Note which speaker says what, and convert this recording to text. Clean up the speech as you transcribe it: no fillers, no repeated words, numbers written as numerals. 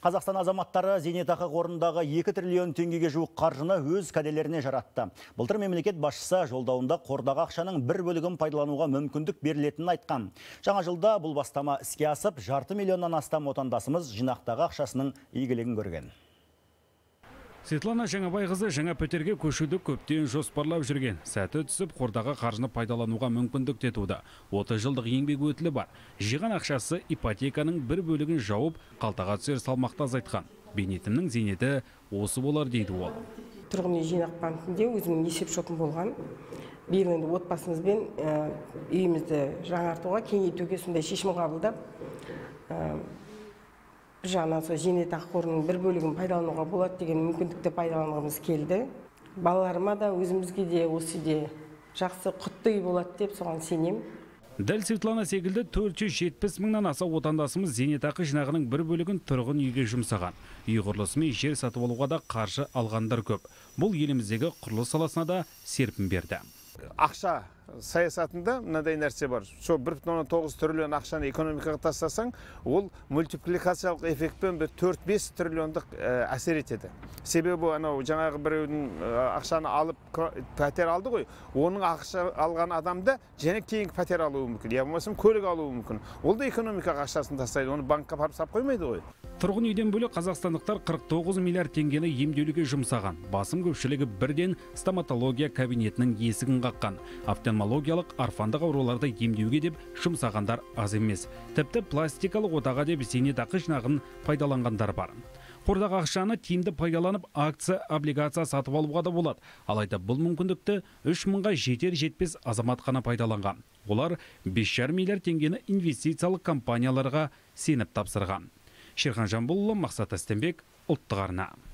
Speaker 1: Қазақстан азаматтары зейнетақы қорындағы 2 триллион теңгеге жуық қаржыны өз кәделеріне жаратты. Былтыр мемлекет басшысы жолдауында қордағы ақшаның бір бөлігін пайдалануға мүмкіндік берілетінін айтқан. Жаңа жылда бұл бастама іске асып, 500 миллионнан астам отандасымыз жинақтағы ақшасының игілігін көрген.
Speaker 2: Светлана Жаңабайқызы жаңа пәтерге көшуді көптен жоспарлап жүрген. Сәті түсіп, қордағы қаржыны пайдалануға мүмкіндік туды. 30 жылдық еңбек өтілі бар. Жиған ақшасы ипотеканың бір бөлігін жауып, қалтаға түсер салмақты азайтқан. Бейнетімнің зейнеті осы болар дейді ол.
Speaker 3: Тұрғын үй жинақ банкінде өзімнің есеп шотым болған. Биыл енді отбасымызбен үйімізді жаңартуға, кеңейтуге сондай шешім қабылдап, жаңа зейнетақы қорының бір бөлігін пайдалануға болады деген мүмкіндікті пайдаланғымыз келді. Балаларыма да, өзімізге де осы де жақсы құтты үй болады деп соған сенем.
Speaker 2: Дәл Светлана секілді 470 мыңнан аса отандасымыз зейнетақы жинағының бір бөлігін тұрғын үйге жұмсаған. Үй құрылысы мен жер сатып алуға да қаржы алғандар көп. Бұл еліміздегі құрылыс саласына да серпін берді.
Speaker 4: Ақша саясатында мынадай нәрсе бар. Сол 1,9 триллион ақшаны экономикаға тастасаң, ол мультипликациялық эффектпен 4-5 триллиондық әсер етеді. Себебі анау жаңағы біреудің ақшаны алып пәтер алды ғой, оның ақша алған адамда және кейінгі пәтер алуы мүмкін, я болмаса көлік алуы мүмкін. Ол да экономикаға ақшасын тастайды, оны банкқа апарып сап қоймайды ғой.
Speaker 2: Тұрғын үйден бөлек қазақстандықтар 49 миллиард теңгені емделуге жұмсаған. Басым көпшілігі бірден стоматология кабинетінің есігін қаққан. Офтальмологиялық орфандық ауруларды емдеуге деп жұмсағандар аз емес. Тіпті пластикалық отаға деп зейнетақы жинағын пайдаланғандар бар. Қордағы ақшаны тиімді пайдаланып, акция, облигация сатып алуға да болады. Алайда бұл мүмкіндікті 3 мыңға жетер-жетпес азамат қана пайдаланған. Олар 5,5 миллиард теңгені инвестициялық компанияларға сеніп тапсырған. Шерхан Жамбулұлы, Мақсат Астембек, ұлттық арна.